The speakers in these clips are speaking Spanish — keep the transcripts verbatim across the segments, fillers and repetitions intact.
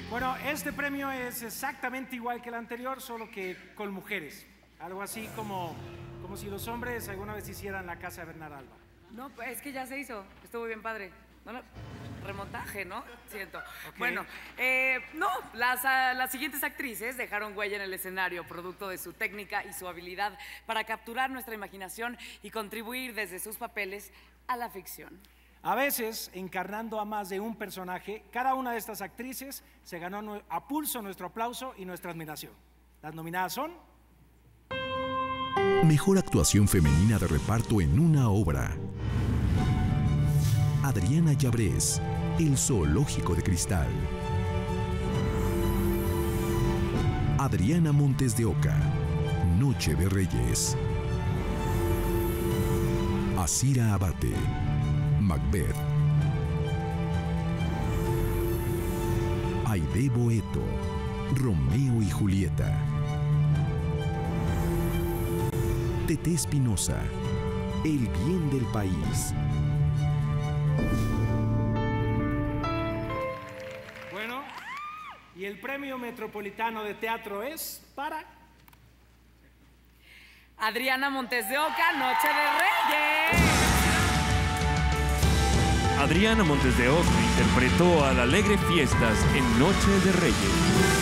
Bueno, este premio es exactamente igual que el anterior, solo que con mujeres. Algo así como, como si los hombres alguna vez hicieran La Casa de Bernard Alba. No, pues es que ya se hizo. Estuvo bien padre. No, no, remontaje, ¿no? Siento. Okay. Bueno, eh, no, las, uh, las siguientes actrices dejaron huella en el escenario, producto de su técnica y su habilidad para capturar nuestra imaginación y contribuir desde sus papeles a la ficción. A veces, encarnando a más de un personaje, cada una de estas actrices se ganó a pulso nuestro aplauso y nuestra admiración. Las nominadas son... Mejor actuación femenina de reparto en una obra. Adriana Llabrés, El Zoológico de Cristal. Adriana Montes de Oca, Noche de Reyes. Asira Abate, Macbeth. Aide Boeto, Romeo y Julieta. Tete Espinosa, El bien del país. Bueno, y el Premio Metropolitano de Teatro es para... Adriana Montes de Oca, Noche de Reyes. Adriana Montes de Oca interpretó a la alegre Fiestas en Noche de Reyes.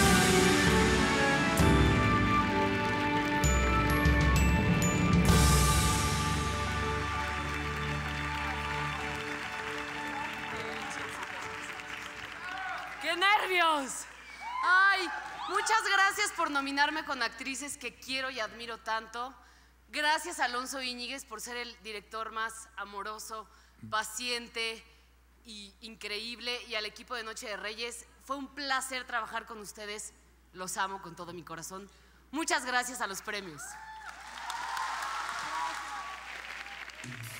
¡Qué nervios! Ay, muchas gracias por nominarme con actrices que quiero y admiro tanto. Gracias a Alonso Íñiguez por ser el director más amoroso, paciente y increíble. Y al equipo de Noche de Reyes, fue un placer trabajar con ustedes. Los amo con todo mi corazón. Muchas gracias a los premios.